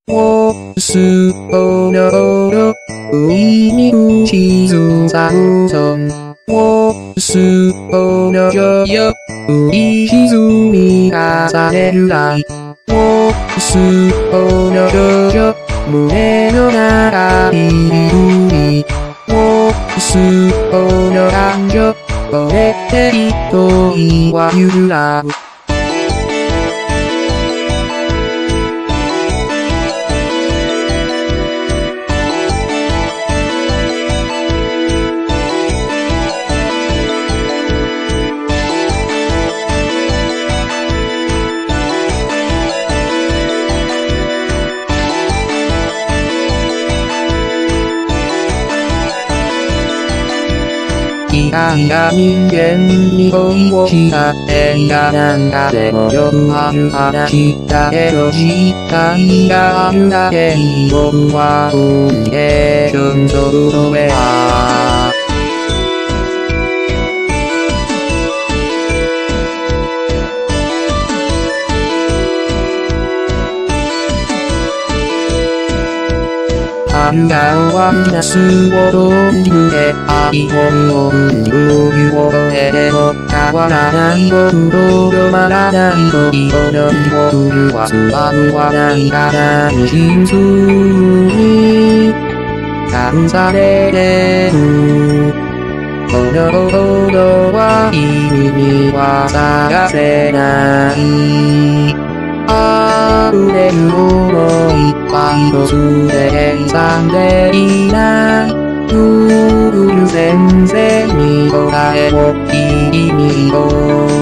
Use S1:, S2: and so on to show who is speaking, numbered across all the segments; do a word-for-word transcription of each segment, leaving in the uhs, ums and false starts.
S1: 我是欧的欧的，一米五七足在路中。我是欧的yo yo，一起足米卡在路来。我是欧的yo yo，胸の中にいる。我是欧的感情，これで一人は揺らぐ。いやいや人間に恋をしたっていやなんかでもよくある話だけど実態があるだけに僕はコミュニケーションソフトウェア春が終わりなすをどんじて愛を追う冬を越えても変わらない僕と止まらない恋の日を震わすははないから真実に隠されてるこのことは君には探せない溢れる想いっぱいとすでにさんでいないGoogle 先生に答えを聞いみろ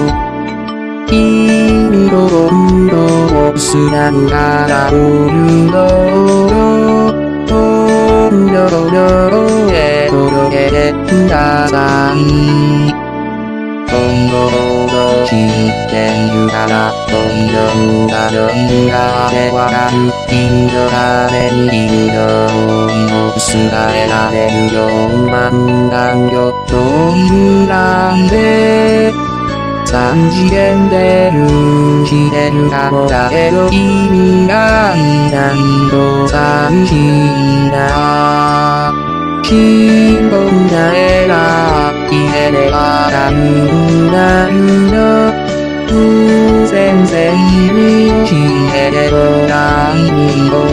S1: 君と僕とを砂から降るの本当へ届けてください今後の知っているから恋の歌の意味がでわかる君のために君の想いを伝えられるよう漫画よというなんで三次元で許してるかもだけど君がいないと寂しいな深刻な絵が家で笑うなるの偶然性に教えてもらいにろ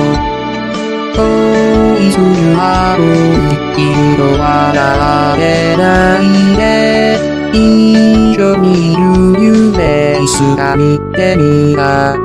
S1: 恋する青い君と笑えないで一緒にいる夢いつか見てみた